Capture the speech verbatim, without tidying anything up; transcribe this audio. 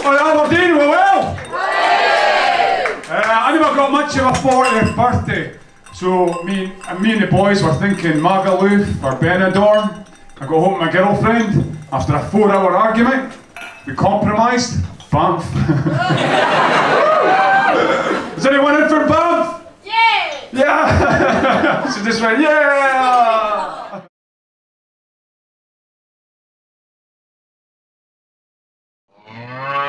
Oh, Aberdeen, we well? Uh, I never got much of a fortieth birthday, so me, me and the boys were thinking Magaluf or Benidorm. I got home with my girlfriend after a four hour argument. We compromised. Banff. Is anyone in for Banff? Yeah! Yeah! So just went, yeah! Yeah.